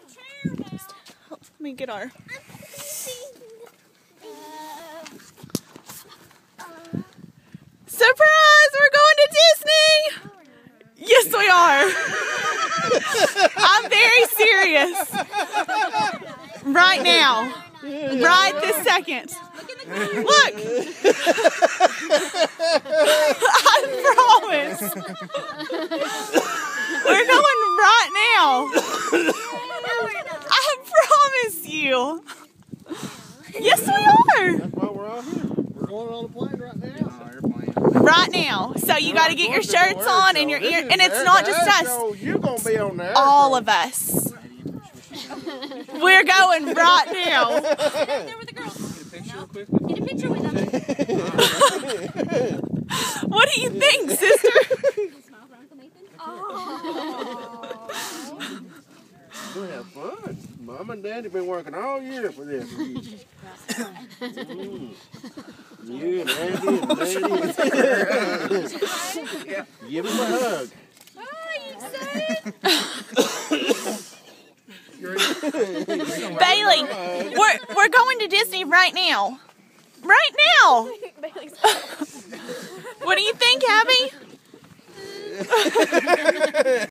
Let me get our... Surprise! We're going to Disney! Yes, we are. I'm very serious. Right now. Right this second. Look! I promise. We're going right now. I promise you. Yes, we are. That's why we're out here. We're going on a plane right now. Right now. So you got to get your shirts on and your ear, and it's not just us. You're going to be on there. All of us. We're going right now. There with the girls. Get a picture with them. What do you think, sister? We'll have fun. Mom and Daddy been working all year for this. You and Andy and Daddy. Give him a hug. Bailey, we're going to Disney right now. Right now. What do you think, Abby?